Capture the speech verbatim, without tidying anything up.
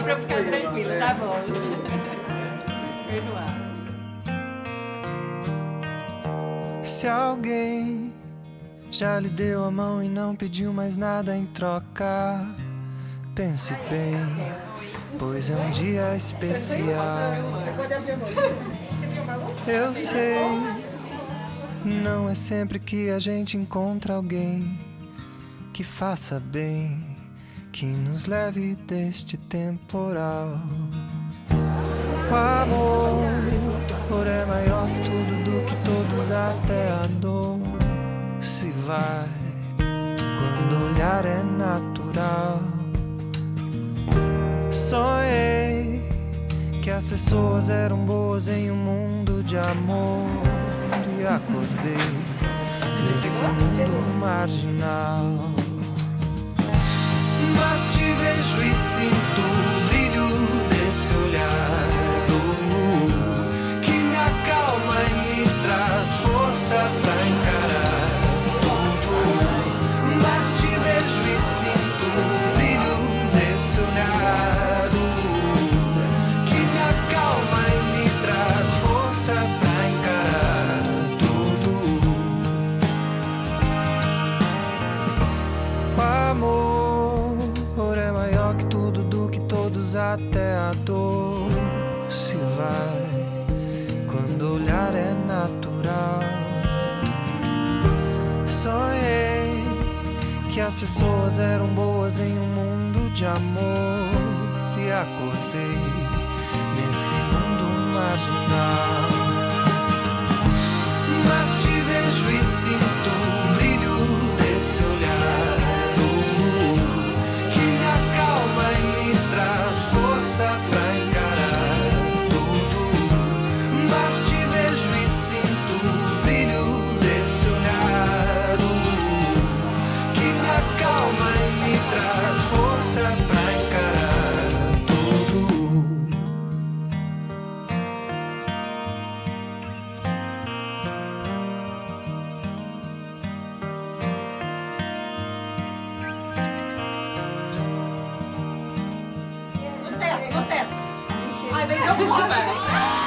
pra ficar tranquilo, tá bom. Perdoar. Se alguém já lhe deu a mão e não pediu mais nada em troca, pense bem, pois é um dia especial. Eu sei, não é sempre que a gente encontra alguém que faça bem, que nos leve deste temporal. O amor é maior que tudo, do que todos, até a dor se vai quando o olhar é natural. Sonhei que as pessoas eram boas em um mundo de amor e acordei nesse mundo marginal. Mas te vejo e sinto o brilho desse olhar, oh, que me acalma e me traz força pra encarar tudo. Mas te vejo e sinto o brilho desse olhar, oh, que me acalma e me traz força pra encarar tudo. O amor é maior que tudo, do que todos, até a dor se vai quando o olhar é natural. Sonhei que as pessoas eram boas em um mundo de amor e acordei nesse mundo marginal. Mas te vejo e sinto o brilho desse olhar, oh, que me acalma e me traz força pra encarar tudo. Mas te vejo e sinto o brilho desse olhar, oh, que me acalma e me traz força pra encarar tudo. Acontece, acontece. Ai, vai ser um